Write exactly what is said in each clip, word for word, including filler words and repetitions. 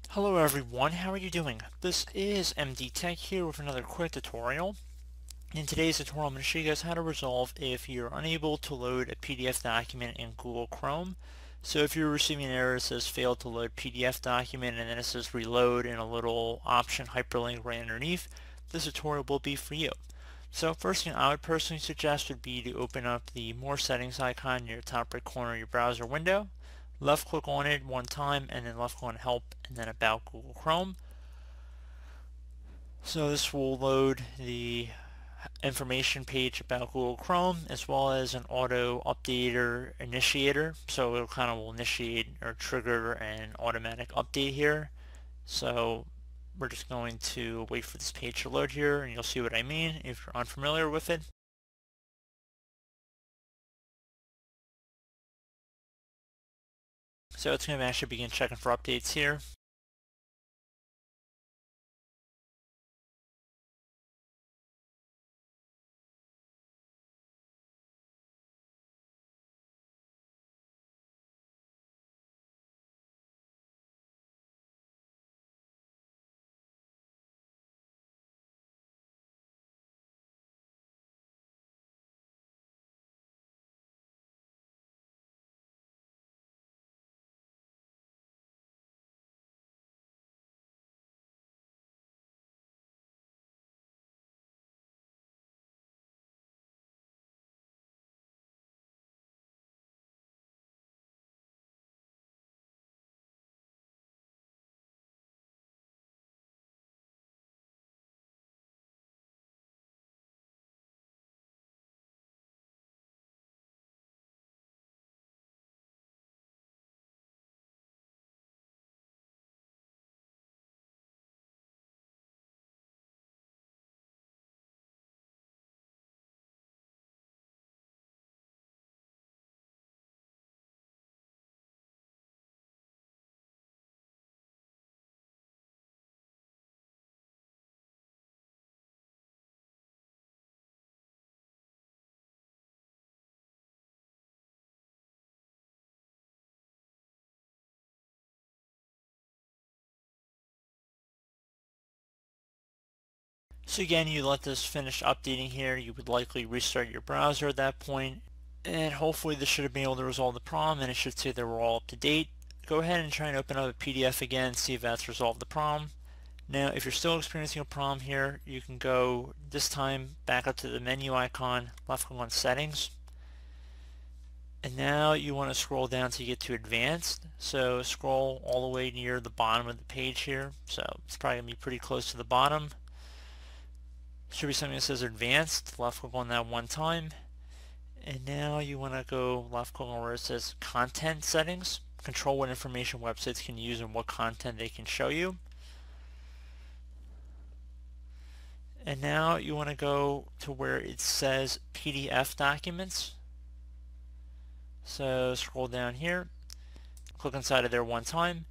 Hello everyone, how are you doing? This is M D Tech here with another quick tutorial. In today's tutorial I'm going to show you guys how to resolve if you're unable to load a P D F document in Google Chrome. So if you're receiving an error that says failed to load P D F document and then it says reload and a little option hyperlink right underneath, this tutorial will be for you. So first thing I would personally suggest would be to open up the more settings icon near the top right corner of your browser window. Left click on it one time and then left click on help and then about Google Chrome. So this will load the information page about Google Chrome as well as an auto updater initiator. So it'll kind of will initiate or trigger an automatic update here. So we're just going to wait for this page to load here and you'll see what I mean if you're unfamiliar with it. So it's going to actually begin checking for updates here. So again, you let this finish updating here, you would likely restart your browser at that point, and hopefully this should have been able to resolve the problem and it should say that we're all up to date. Go ahead and try and open up a P D F again, see if that's resolved the problem. Now if you're still experiencing a problem here, you can go this time back up to the menu icon, left click on settings, and now you want to scroll down until you get to advanced. So scroll all the way near the bottom of the page here, so it's probably going to be pretty close to the bottom. Should be something that says advanced. Left click on that one time. And now you want to go left click on where it says content settings. Control what information websites can use and what content they can show you. And now you want to go to where it says P D F documents. So scroll down here. Click inside of there one time.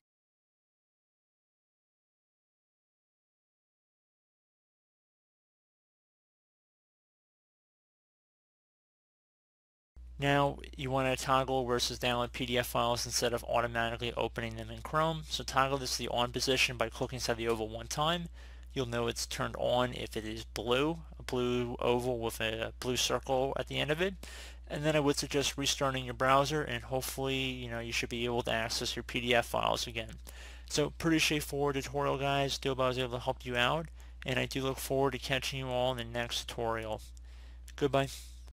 Now you want to toggle where it says download P D F files instead of automatically opening them in Chrome. So toggle this to the on position by clicking inside the oval one time. You'll know it's turned on if it is blue, a blue oval with a blue circle at the end of it. And then I would suggest restarting your browser and hopefully you know you should be able to access your P D F files again. So pretty straightforward tutorial guys. Do hope I was able to help you out and I do look forward to catching you all in the next tutorial. Goodbye.